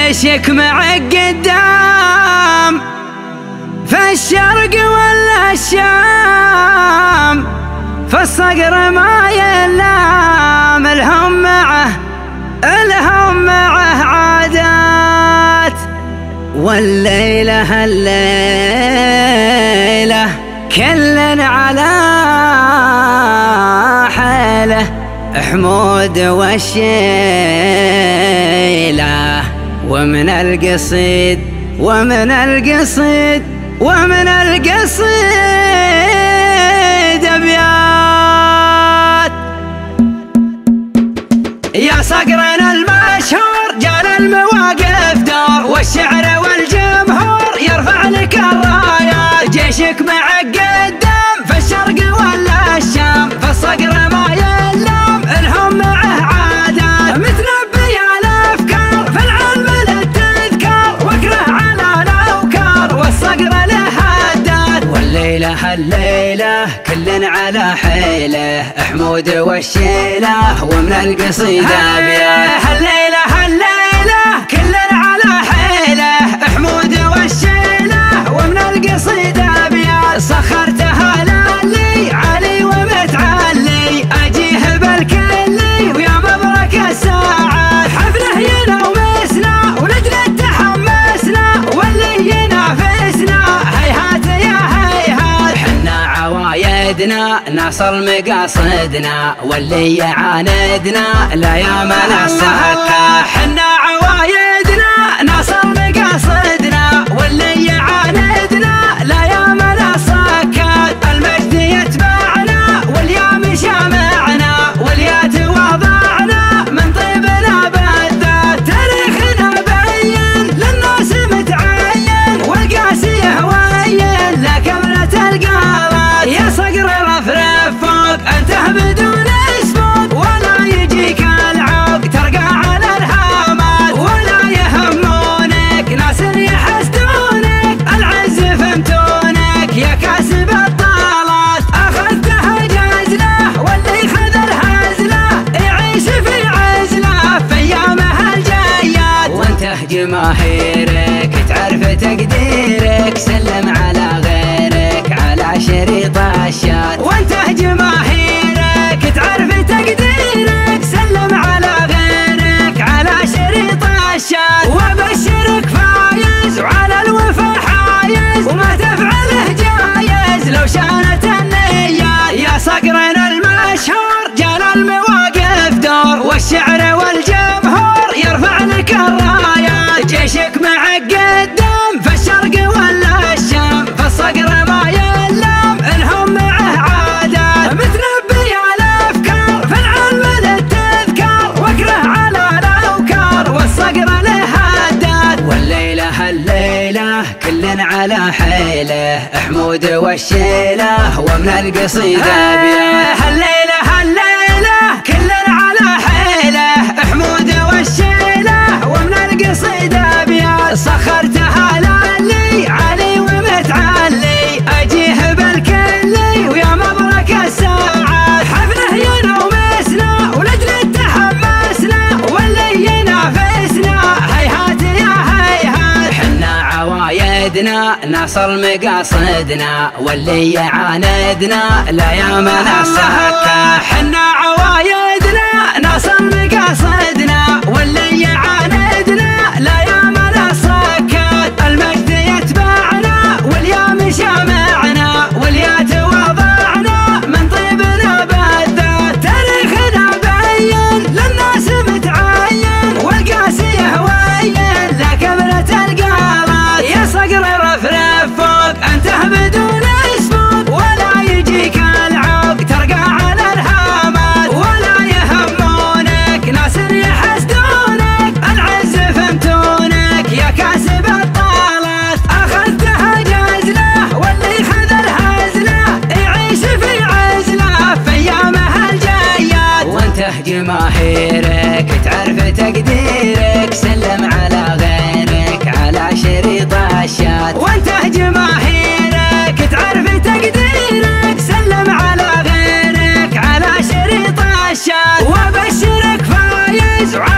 جيشك معك قدام في الشرق ولا الشام، في الصقر ما يلام. الهم معه عادات، والليلة الليلة كل على حاله. حمود والشيله ومن القصيد أبيات. يا صقرنا المشهور جال المواقف دور، والشعر والجمهور يرفع لك الرايات. جيشك معك قدام في الشرق ولا الشام، في الصقر ما يلام. الهم معه عادات، متنبي الافكار في العلم للتذكار، واكره على الاوكار والصقر له هدات. والليله الليله كل على حيله. حمود والشيله ومن القصيد ابيات. الليله كل على حيله. حمود والشيله ومن القصيد ابيات. سخرتها للي علي ومتعلي، اجيه بالكلي ويا مبرك الساعات. حفله ينومسنا ولجل تحمسنا، واللي ينافسنا هيهات يا هيهات. حنا عوايدنا نصل مقاصدنا، واللي يعاندنا لا يا من السكة. حنا عوايدنا نصل مقاصدنا، واللي يعاندنا لا يا من السكة. المجد يتبعنا واليوم شامعنا، واليات وضعنا من طيبنا بالذات. تاريخنا بين للناس متعين، والقاسيه وين لا كملة القالات. يا صقر رفرف فوق انته بدون اسمك، ولا يجيك العوق ترقى على الهامات. ولا يهمونك ناس يحسدونك، العز فهمتونك يا كاسب الطالات. اخذتها جزله واللي خذ الهزله، يعيش في عزله في ايامها الجايات. وانته جماهيرك تعرف تقديرك، سلم على غيرك على شريط الشات. وانته جماهيرك تعرف تقديرك، سلم على غيرك على شريط الشات. وابشرك فايز وعلى الوفا حايز، وما تفعله جايز لو شانت النيات. يا صقرنا المشهور جال المواقف دور، والشعر والجمهور يرفع لك الرايات. جيشك معك قدام في الشرق ولا الشام، في الصقر ما يلام. الهم معه عادات، متنبي الافكار في العلم للتذكار، واكره على الاوكار والصقر له هدات. والليله كل على حيله. حمود والشيله ومن القصيد ابيات. الليله كل على حيله. حمود والشيله ومن القصيد ابيات. سخرتها للي علي ومتعلي، اجيه بالكلي ويا مبرك الساعات. حفله ينومسنا ولجل تحمسنا، واللي ينافسنا هيهات يا هيهات. حنا عوايدنا نصل مقاصدنا، واللي يعاندنا لا يا من السكة. حنا عوايدنا نصل مقاصدنا، واللي يعاندنا لا يا من السكة. المجد يتبعنا واليوم شامعنا، واليات وضعنا من طيبنا بالذات. تاريخنا بين للناس متعين، والقاسيه وين لا كملة القالات. يا صقر رفرف فوق انته بدون اسمك، ولا يجيك العوق ترقى على الهامات. ولا يهمونك ناس يحسدونك، العز فهمتونك يا كاسب الطالات. اخذتها جزله واللي خذ الهزله، يعيش في عزله في ايامها الجايات. وانته جماهيرك تعرف تقديرك، سلم على غيرك على شريط الشات. وانته جماهيرك تعرف تقديرك، سلم على غيرك على شريط الشات. وابشرك فايز